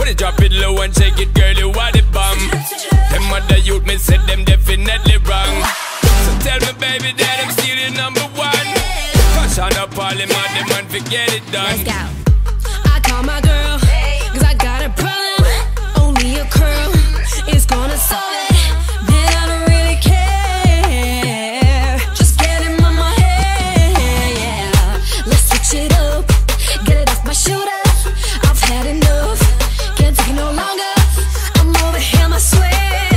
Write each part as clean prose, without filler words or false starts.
Body drop it low and shake it, girl, you are the bomb. Them other youth, me said them definitely wrong. So tell me, baby, that I'm still the number one. Fashion up all them and them and forget it done. Let's go. I call my girl, cause I got a problem. Only a curl is gonna solve it. Then I don't really care. Just get him on my hair, yeah. Let's switch it up, get it off my shoulder. I've had enough, can't take it no longer. I'm over him, I swear.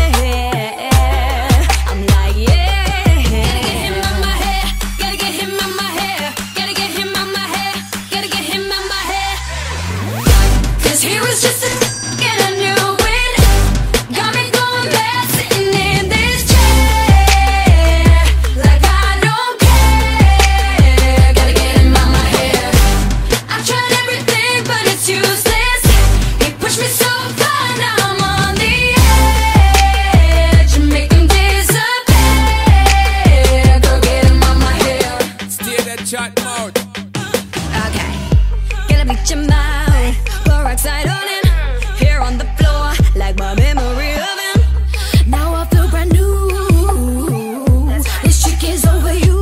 I'm like, yeah. Gotta get him on my hair, gotta get him on my hair, gotta get him on my hair, gotta get him on my hair. Cause he was just a and I knew it. Got me going mad sitting in this chair. Like I don't care. Gotta get him on my hair. I've tried everything but it's useless. He pushed me so far, now I'm on the edge. Make him disappear. Go get him on my hair. Stay that chat mode. Okay, gotta bleach him out, pour oxide on him. Here on the floor, like my memory of him. Now I feel brand new. This chick is over you.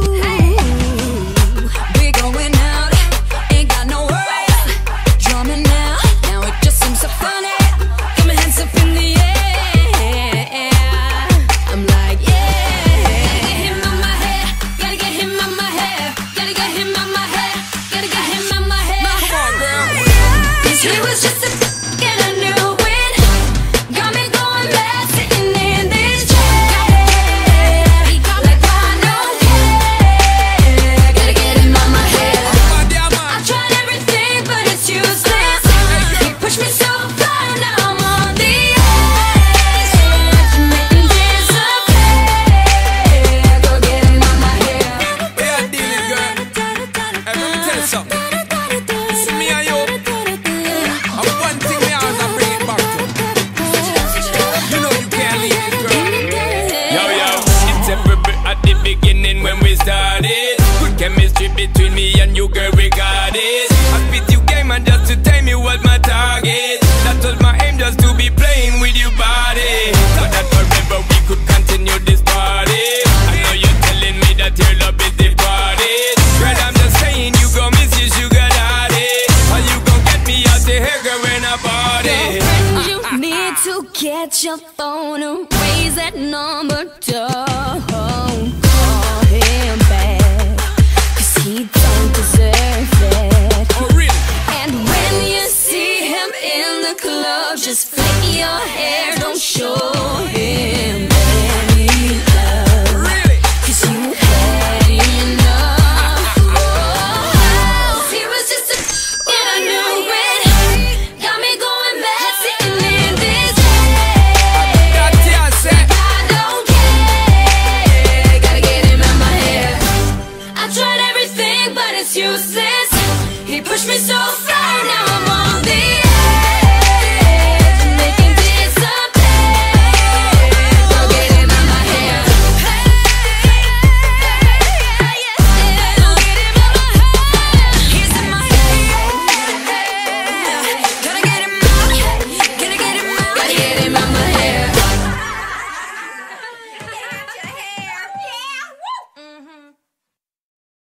We going out, ain't got no worries. Drumming now, now it just seems so funny. Got my hands up in the air. I'm like, yeah. Gotta get him on my hair, gotta get him on my hair, gotta get him on my hair, gotta get him on my hair. Come on, girl. Cause he was just a and I knew it. Got me going mad sitting in this chair. Like I don't care. Gotta get him on my hair. I've tried everything but it's useless. He pushed me so far, now I'm on the edge. Make him disappear. Go get him on my hair. Yeah, deal it, girl. Hey, let me tell you something. See me and you. And one thing me always bring it back to. You know you can't leave it, girl. Yo, it's every bit at the beginning when we started. Good chemistry between me and you, girl, we got it. I spit you game and just to tame you was my target. That was my aim, just to be playing with your body. So that forever we could continue this party. I know you're telling me that your love is departed. Girl, I'm just saying you gon' miss your sugar daddy. Or you gon' get me out the hair, girl, when I party. You need to get your phone and raise that number. Don't call him back, cause he don't deserve it. Oh, really? And when you see him in the club, just flick your hair, don't show him any love. Really? Cause you had enough. Oh, he was just a and I knew it. Got me going mad sitting in this chair. That tear set. I don't care. Gotta get him out my hair. I tried everything but it's useless. He pushed me so far.